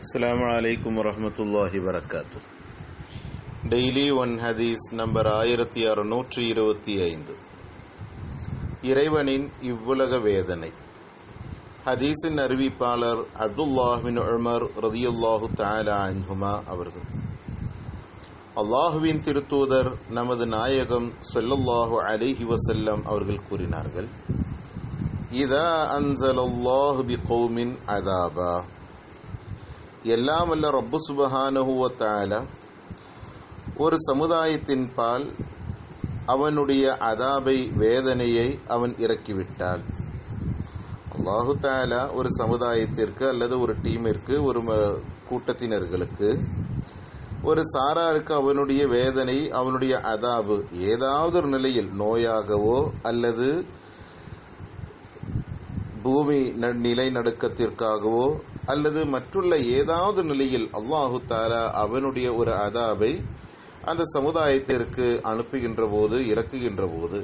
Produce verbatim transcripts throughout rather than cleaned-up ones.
அஸ்ஸலாமு அலைக்கும் வரஹ்மத்துல்லாஹி வபரகாத்துஹு. டெய்லி ஒன் ஹதீஸ் நம்பர் ஆயிரத்தி அறுநூற்றி இருபத்தி ஐந்து. இறைவனின் இவ்வுலக வேதனை. ஹதீஸின் அறிவிப்பாளர் அப்துல்லாஹ் பின் உமர் ரலியல்லாஹு தஆலா அன்ஹுமா அவர்கள். அல்லாஹுவின் திருத்தூதர் நமது நாயகம் ஸல்லல்லாஹு அலைஹி வஸல்லம் அவர்கள் கூறினார்கள், இதா அன்ஸலல்லாஹு பிகௌமின் அஸாபா, எல்லாம் வல்ல ரப்பு சுப்ஹானஹு வ தஆலா ஒரு சமுதாயத்தின் பால் அவனுடைய அதாபை வேதனையை அவன் இறக்கிவிட்டால், அல்லாஹு தஆலா ஒரு சமுதாயத்திற்கு அல்லது ஒரு டீமிற்கு, ஒரு கூட்டத்தினர்களுக்கு, ஒரு சாராருக்கு அவனுடைய வேதனை, அவனுடைய அதாபு ஏதாவது ஒரு நிலையில் நோயாகவோ அல்லது பூமி நிலைநடுக்கத்திற்காகவோ அல்லது மற்றுள்ள ஏதாவது நிலையில் அல்லாஹு தஆலா அவனுடைய ஒரு அதாபை அந்த சமுதாயத்திற்கு அனுப்புகின்ற போது, இறக்குகின்ற போது,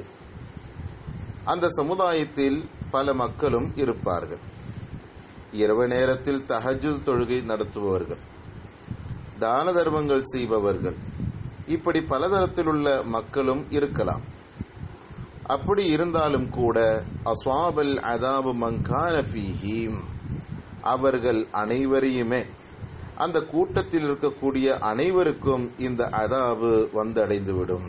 அந்த சமுதாயத்தில் பல மக்களும் இருப்பார்கள். இரவு நேரத்தில் தஹஜ்ஜுத் தொழுகை நடத்துபவர்கள், தான தர்மங்கள் செய்பவர்கள், இப்படி பலதரத்தில் உள்ள மக்களும் இருக்கலாம். அப்படி இருந்தாலும் கூட அஸ்வாபல் அதாபு மன்கான ஃபீஹிம், அவர்கள் அனைவரையுமே, அந்த கூட்டத்தில் இருக்கக்கூடிய அனைவருக்கும் இந்த அதாபு வந்தடைந்துவிடும்.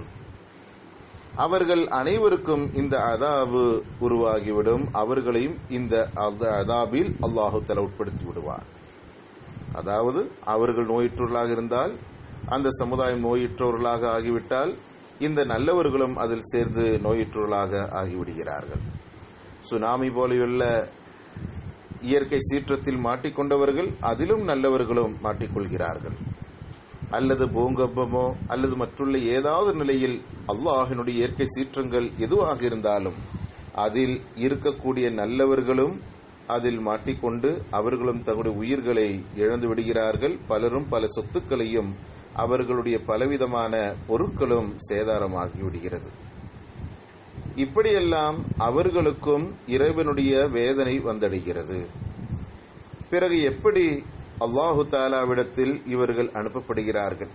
அவர்கள் அனைவருக்கும் இந்த அதாபு உருவாகிவிடும். அவர்களையும் இந்த அதாபில் அல்லாஹு தஆலா உட்படுத்தி விடுவார். அதாவது அவர்கள் நோயுற்றவர்களாக இருந்தால், அந்த சமுதாயம் நோயுற்றவர்களாக ஆகிவிட்டால், இந்த நல்லவர்களும் அதில் சேர்ந்து நோயுற்றவர்களாக ஆகிவிடுகிறார்கள். சுனாமி போലെയുള്ള இயற்கை சீற்றத்தில் மாட்டிக்கொண்டவர்கள் அதிலும் நல்லவர்களும் மாட்டிக்கொள்கிறார்கள். அல்லது பூகம்பமோ அல்லது மற்றுள்ள ஏதாவது நிலையில் அல்லாஹினுடைய இயற்கை சீற்றங்கள் எதுவாக இருந்தாலும் அதில் இருக்கக்கூடிய நல்லவர்களும் அதில் மாட்டிக்கொண்டு அவர்களும் தங்களுடைய உயிர்களை இழந்து விடுகிறார்கள். பலரும் பல சொத்துக்களையும் அவர்களுடைய பலவிதமான பொருட்களும் சேதாரமாகி விடுகிறது. இப்படியெல்லாம் அவர்களுக்கும் இறைவனுடைய வேதனை வந்தடைகிறது. பிறகு எப்படி அல்லாஹு தஆலாவிடத்தில் இவர்கள் அனுப்பப்படுகிறார்கள்?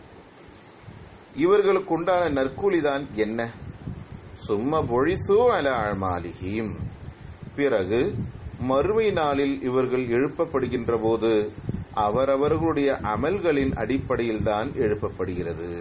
இவர்களுக்கு உண்டான நற்கூலிதான் என்ன? சும்ம பொழிசு அலா அமாலிஹிம், பிறகு மறுமை நாளில் இவர்கள் எழுப்பப்படுகின்ற போது அவரவர்களுடைய அமல்களின் அடிப்படையில் தான் எழுப்பப்படுகிறது.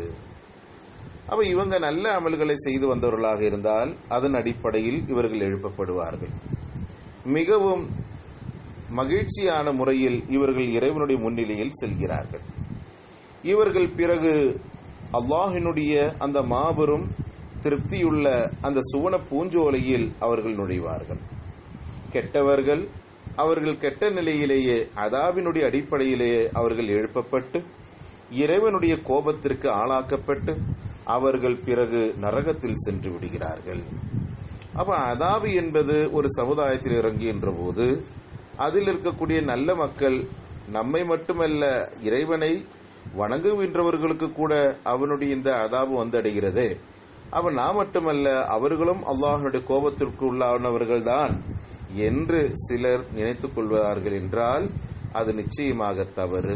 அப்ப இவங்க நல்ல அமல்களை செய்து வந்தவர்களாக இருந்தால் அதன் அடிப்படையில் இவர்கள் எழுப்பப்படுவார்கள். மிகவும் மகிழ்ச்சியான முறையில் இவர்கள் இறைவனுடைய முன்னிலையில் செல்கிறார்கள். இவர்கள் பிறகு அல்லாஹினுடைய அந்த மாபெரும் திருப்தியுள்ள அந்த சுவன பூஞ்சோலையில் அவர்கள் நுழைவார்கள். கெட்டவர்கள் அவர்கள் கெட்ட நிலையிலேயே அதாபினுடைய அடிப்படையிலேயே அவர்கள் எழுப்பப்பட்டு இறைவனுடைய கோபத்திற்கு ஆளாக்கப்பட்டு அவர்கள் பிறகு நரகத்தில் சென்று விடுகிறார்கள். அப்ப அதாபு என்பது ஒரு சமுதாயத்தில் இறங்குகின்ற போது அதில் இருக்கக்கூடிய நல்ல மக்கள், நம்மை மட்டுமல்ல இறைவனை வணங்குகின்றவர்களுக்கு கூட அவனுடைய இந்த அதாபு வந்தடைகிறது. அப்ப நாம் மட்டுமல்ல அவர்களும் அல்லாஹ்வுடைய கோபத்திற்கு உள்ளானவர்கள் தான் என்று சிலர் நினைத்துக் கொள்வார்கள் என்றால் அது நிச்சயமாக தவறு.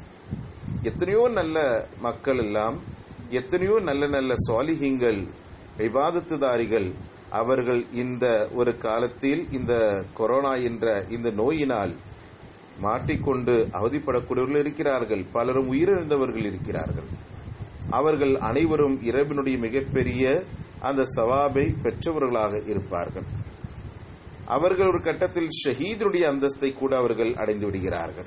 எத்தனையோ நல்ல மக்கள் எல்லாம், எத்தனையோ நல்ல நல்ல சாலிஹீங்கள், இபாதத்துதாரிகள், அவர்கள் இந்த ஒரு காலத்தில் இந்த கொரோனா என்ற இந்த நோயினால் மாட்டிக்கொண்டு அவதிப்படக்கூடியவர்கள் இருக்கிறார்கள். பலரும் உயிரிழந்தவர்கள் இருக்கிறார்கள். அவர்கள் அனைவரும் இறைவனுடைய மிகப்பெரிய அந்த சவாபை பெற்றவர்களாக இருப்பார்கள். அவர்கள் ஒரு கட்டத்தில் ஷஹீதுடைய அந்தஸ்தை கூட அவர்கள் அடைந்து விடுகிறார்கள்.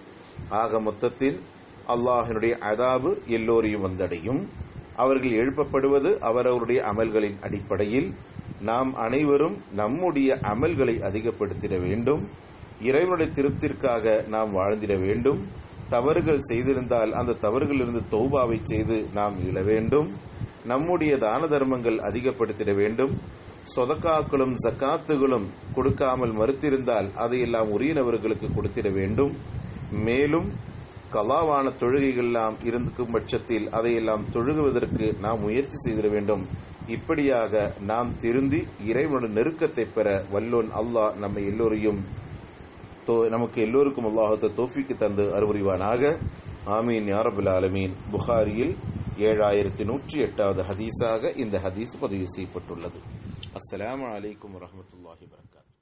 ஆக மொத்தத்தில் அல்லாஹினுடைய அதாபு எல்லோரையும் வந்தடையும். அவர்கள் எழுப்பப்படுவது அவரவருடைய அமல்களின் அடிப்படையில். நாம் அனைவரும் நம்முடைய அமல்களை அதிகப்படுத்திட வேண்டும். இறைவனுடைய திருப்திற்காக நாம் வாழ்ந்திட வேண்டும். தவறுகள் செய்திருந்தால் அந்த தவறுகளிலிருந்து தௌபாவை செய்து நாம் இழ வேண்டும். நம்முடைய தான தர்மங்கள் அதிகப்படுத்திட வேண்டும். சொதக்காக்களும் ஜக்காத்துகளும் கொடுக்காமல் மறுத்திருந்தால் அதையெல்லாம் உரியனவர்களுக்கு கொடுத்திட வேண்டும். மேலும் கலாவான தொழுகைகள் எல்லாம் இருக்கும் பட்சத்தில் அதையெல்லாம் தொழுகுவதற்கு நாம் முயற்சி செய்திட வேண்டும். இப்படியாக நாம் திருந்தி இறைவனுடைய நெருக்கத்தை பெற வல்லோன் அல்லாஹ் நம்மை எல்லோரையும் நமக்கு எல்லோருக்கும் அல்லாஹ் தௌஃபீக் தந்து அருள்புரிவானாக. ஆமீன் யா ரப்பல் ஆலமீன். புகாரியில் ஏழாயிரத்தி நூற்றி எட்டாவது ஹதீஸாக இந்த ஹதீஸ் பதிவு செய்யப்பட்டுள்ளது. அஸ்ஸலாமு அலைக்கும் வரஹ்மத்துல்லாஹி வபரகாத்துஹு.